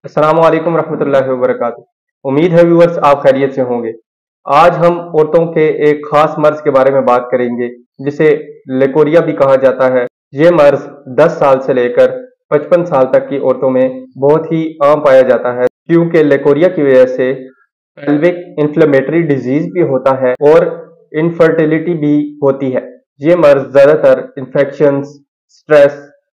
अस्सलाम वालेकुम रहमतुल्लाहि व बरकातुहू। उम्मीद है व्यूअर्स आप खैरियत से होंगे। आज हम औरतों के एक खास मर्ज के बारे में बात करेंगे जिसे लेकोरिया भी कहा जाता है। ये मर्ज 10 साल से लेकर 55 साल तक की औरतों में बहुत ही आम पाया जाता है, क्योंकि लेकोरिया की वजह से पेल्विक इन्फ्लेमेटरी डिजीज भी होता है और इनफर्टिलिटी भी होती है। ये मर्ज ज़्यादातर इन्फेक्शंस, स्ट्रेस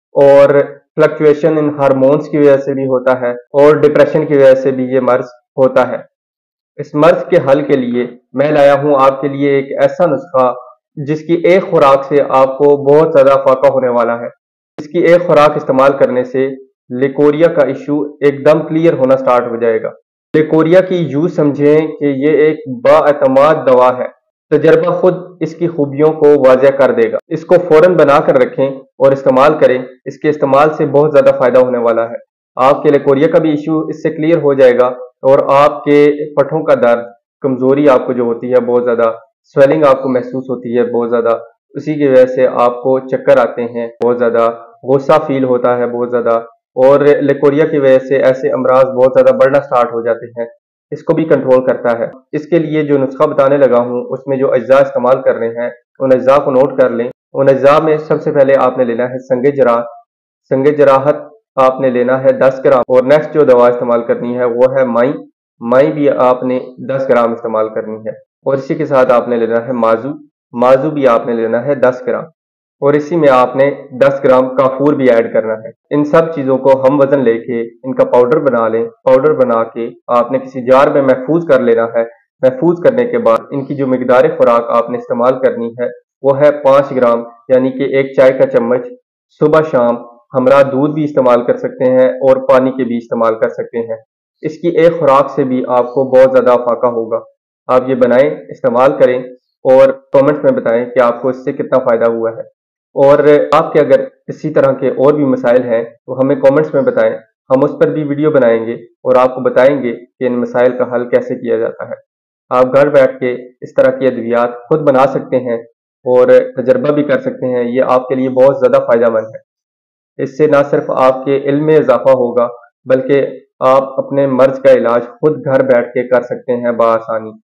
और फ्लक्चुएशन इन हार्मोन्स की वजह से भी होता है और डिप्रेशन की वजह से भी ये मर्ज होता है। इस मर्ज के हल के लिए मैं लाया हूँ आपके लिए एक ऐसा नुस्खा जिसकी एक खुराक से आपको बहुत ज़्यादा फायदा होने वाला है। इसकी एक खुराक इस्तेमाल करने से लेकोरिया का इशू एकदम क्लियर होना स्टार्ट हो जाएगा। लेकोरिया की यूँ समझें कि ये एक बाएतमाद दवा है। तजर्बा खुद इसकी खूबियों को वाज़ह कर देगा। इसको फौरन बना कर रखें और इस्तेमाल करें। इसके इस्तेमाल से बहुत ज़्यादा फ़ायदा होने वाला है। आपके लेकोरिया का भी इशू इससे क्लियर हो जाएगा और आपके पठों का दर्द, कमज़ोरी आपको जो होती है बहुत ज़्यादा, स्वेलिंग आपको महसूस होती है बहुत ज़्यादा, उसी की वजह से आपको चक्कर आते हैं बहुत ज़्यादा, गुस्सा फील होता है बहुत ज़्यादा, और लेकोरिया की वजह से ऐसे अमराज बहुत ज़्यादा बढ़ना स्टार्ट हो जाते हैं। इसको भी कंट्रोल करता है। इसके लिए जो नुस्खा बताने लगा हूँ उसमें जो अज्जा इस्तेमाल करने हैं उन अज्जा को नोट कर लें। उन अज्जा में सबसे पहले आपने लेना है संगे जराहत। संगे जराहत आपने लेना है 10 ग्राम, और नेक्स्ट जो दवा इस्तेमाल करनी है वो है माई। माई भी आपने 10 ग्राम इस्तेमाल करनी है, और इसी के साथ आपने लेना है माजू। माजू भी आपने लेना है 10 ग्राम, और इसी में आपने 10 ग्राम काफूर भी ऐड करना है। इन सब चीज़ों को हम वजन लेके इनका पाउडर बना लें। पाउडर बना के आपने किसी जार में महफूज कर लेना है। महफूज करने के बाद इनकी जो मिकदार खुराक आपने इस्तेमाल करनी है वो है 5 ग्राम, यानी कि एक चाय का चम्मच सुबह शाम। हमरा दूध भी इस्तेमाल कर सकते हैं और पानी के भी इस्तेमाल कर सकते हैं। इसकी एक खुराक से भी आपको बहुत ज़्यादा फायदा होगा। आप ये बनाएं, इस्तेमाल करें और कमेंट्स में बताएं कि आपको इससे कितना फ़ायदा हुआ है। और आपके अगर इसी तरह के और भी मसाइल हैं तो हमें कमेंट्स में बताएं, हम उस पर भी वीडियो बनाएंगे और आपको बताएंगे कि इन मसाइल का हल कैसे किया जाता है। आप घर बैठ के इस तरह की अद्वियात खुद बना सकते हैं और तजर्बा भी कर सकते हैं। ये आपके लिए बहुत ज़्यादा फ़ायदेमंद है। इससे ना सिर्फ आपके इल्म में इजाफा होगा बल्कि आप अपने मर्ज का इलाज खुद घर बैठ के कर सकते हैं बआसानी।